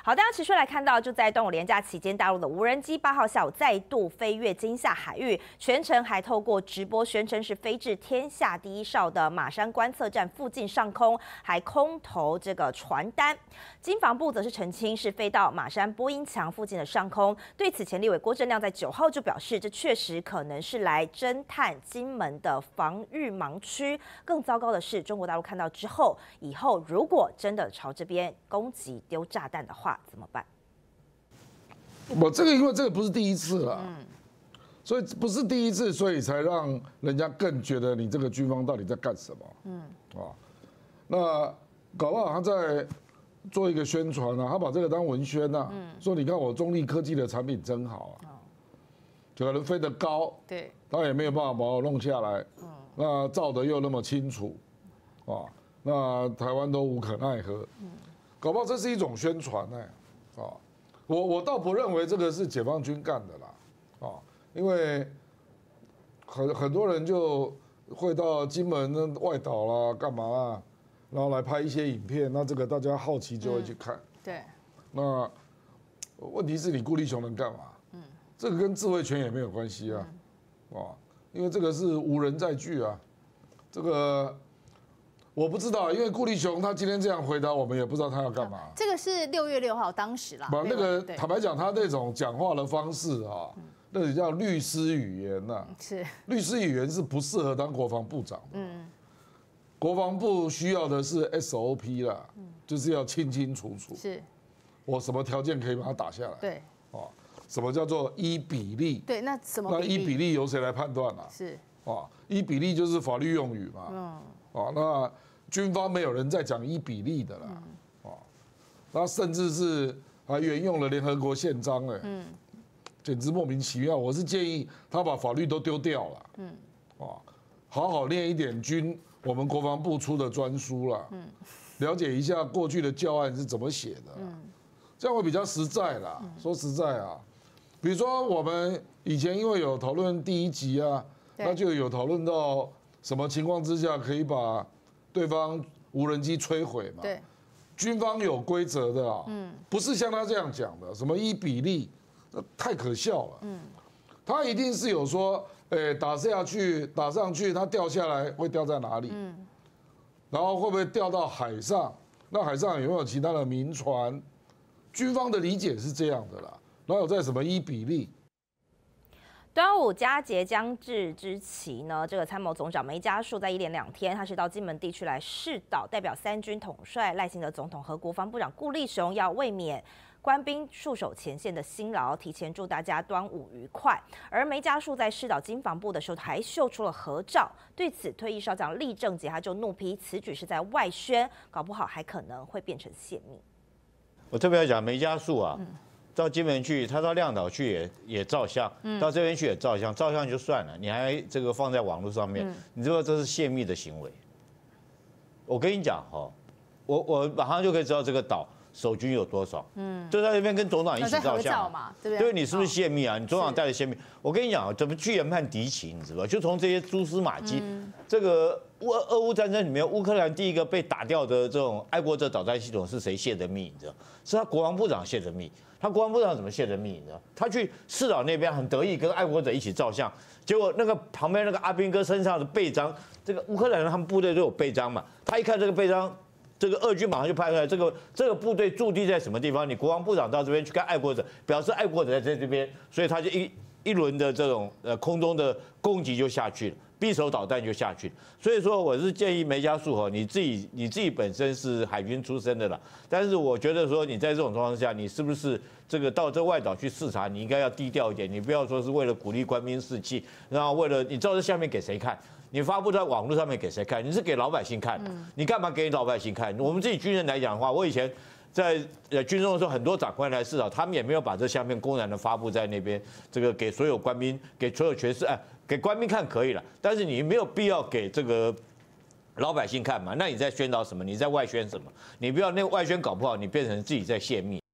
好，大家持续来看到，就在端午连假期间，大陆的无人机8号下午再度飞越金厦海域，全程还透过直播宣称是飞至天下第一哨的马山观测站附近上空，还空投这个传单。经防部则是澄清是飞到马山波音墙附近的上空。对此，前立委郭正亮在9号就表示，这确实可能是来侦探金门的防御盲区。更糟糕的是，中国大陆看到之后，以后如果真的朝这边攻击丢炸弹的话，怎么办？ 我这个因为这个不是第一次了，所以不是第一次，所以才让人家更觉得你这个军方到底在干什么？那搞不好他在做一个宣传啊，他把这个当文宣啊，说你看我中立科技的产品真好啊，可能飞得高， 对， 他也没有办法把我弄下来，那照得又那么清楚，那台湾都无可奈何，搞不好这是一种宣传我倒不认为这个是解放军干的啦，因为很多人就会到金门那外岛啦，干嘛啦，然后来拍一些影片，那这个大家好奇就会去看。 对。 那问题是你顾立雄能干嘛？这个跟自卫权也没有关系啊，因为这个是无人载具啊，这个。我不知道，因为顾立雄他今天这样回答，我们也不知道他要干嘛。 这个是6月6号当时啦。 不，那个坦白讲，他那种讲话的方式啊，那个叫律师语言呐。 是。 律师语言是不适合当国防部长的。国防部需要的是 SOP 啦，就是要清清楚楚。 是。 我什么条件可以把它打下来？ 对。 什么叫做依比例？ 对，那什么？ 那依比例由谁来判断啊？ 是。 依比例就是法律用语嘛。那军方没有人在讲依比例的啦，那甚至是还沿用了联合国宪章简直莫名其妙。我是建议他把法律都丢掉了，好好练一点我们国防部出的专书啦，了解一下过去的教案是怎么写的，这样会比较实在啦。说实在啊，比如说我们以前因为有讨论第1集啊，那就有讨论到。什么情况之下可以把对方无人机摧毁嘛？ 对， 军方有规则的啊，不是像他这样讲的，什么依比例，太可笑了。他一定是有说，打上去，它掉下来会掉在哪里？然后会不会掉到海上？那海上有没有其他的民船？军方的理解是这样的啦，然后有在什么依比例？ 端午佳节将至之期呢，这个参谋总长梅家树在1连2天，他是到金门地区来视导，代表3军统帅赖清德总统和国防部长顾立雄要慰勉官兵戍守前线的辛劳，提前祝大家端午愉快。而梅家树在视导经防部的时候，还秀出了合照。对此，退役少将厉正杰他就怒批此举是在外宣，搞不好还可能会变成泄密。 我特别要讲梅家树啊。到金门去，他到亮岛去也照相，到这边去也照相，照相就算了，你还这个放在网络上面，你知道这是泄密的行为。我跟你讲我马上就可以知道这个岛守军有多少，就在那边跟总统一起照相嘛，对不对？ 对，你是不是泄密啊？你总统带着泄密，我跟你讲怎么去研判敌情，你知道吧？就从这些蛛丝马迹，这个俄乌战争里面，乌克兰第一个被打掉的这种爱国者导弹系统是谁泄的密？你知道？是他国防部长泄的密。他国防部长怎么泄的密？你知道？他去视岛那边很得意，跟爱国者一起照相，结果那个旁边那个阿兵哥身上的背章，这个乌克兰人他们部队都有背章嘛，他一看这个背章，这个俄军马上就拍出来，这个部队驻地在什么地方？你国防部长到这边去看爱国者，表示爱国者在这边，所以他就一轮的这种空中的攻击就下去了。匕首导弹就下去，所以说我是建议梅家树你自己本身是海军出身的啦，但是我觉得说你在这种状况下，你是不是这个到这外岛去视察，你应该要低调一点，你不要说是为了鼓励官兵士气，然后为了你照这下面给谁看？你发布在网络上面给谁看？你是给老百姓看的，你干嘛给老百姓看？我们自己军人来讲的话，我以前在军中的时候，很多长官来视察，他们也没有把这下面公然的发布在那边，这个给所有官兵，给所有全市给官兵看可以了，但是你没有必要给这个老百姓看嘛？那你在宣导什么？你在外宣什么？你不要那个外宣搞不好，你变成自己在泄密。